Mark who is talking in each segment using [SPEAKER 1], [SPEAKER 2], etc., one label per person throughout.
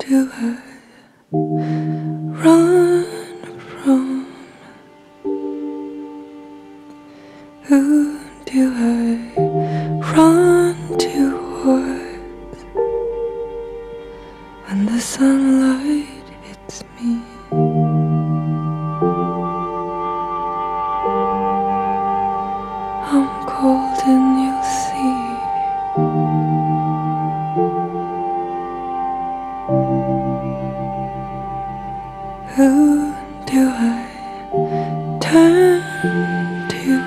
[SPEAKER 1] do I run from? Who do I run towards when the sunlight hits me? I'm cold and you'll see. Who do I turn to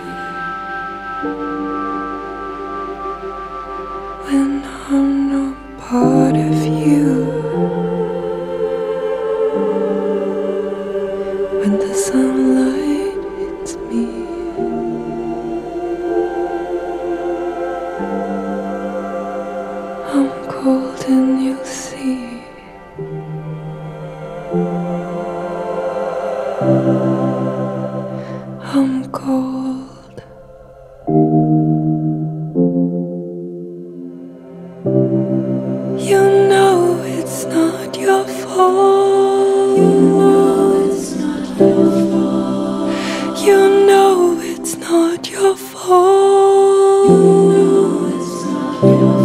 [SPEAKER 1] when I'm not part of you? When the sunlight hits me, I'm cold and you'll see. I'm cold. You know it's not your fault. You know it's not your fault. You know it's not your fault. You know it's not your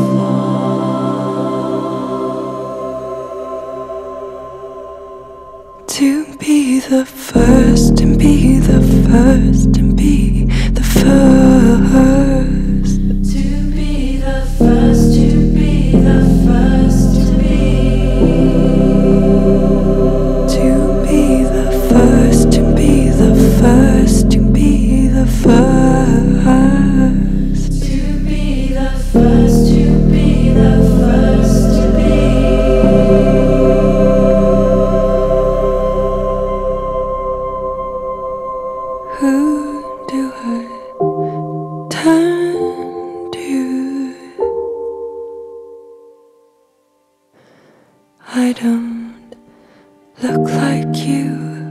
[SPEAKER 1] fault. To be the first and be the first and be the first. To be the first, to be the first to be. To be the first, to be the first, to be the first. To be the first, to be the first to be. Who do I turn to? I don't look like you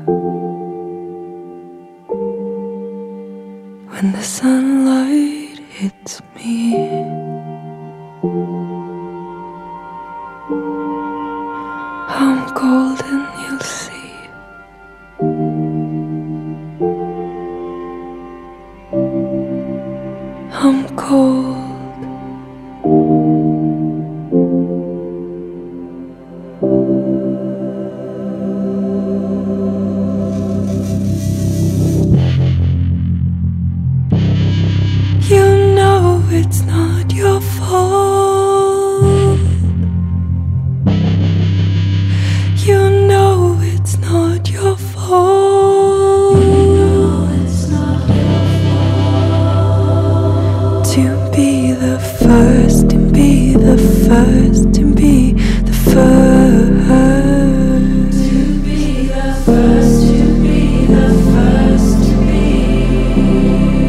[SPEAKER 1] when the sunlight hits me. I'm cold and you'll see. I'm cold. You know it's not your fault. You know it's not your fault. You know it's not your fault. To be the first and be the first and be the first. To be the first, to be the first to be.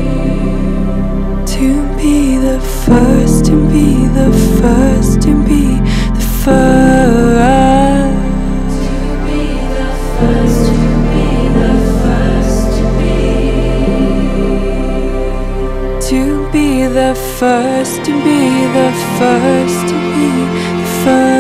[SPEAKER 1] To be the first and be the first and be the first. To be the first, to be the first to be. To be the first and be the first to be the first.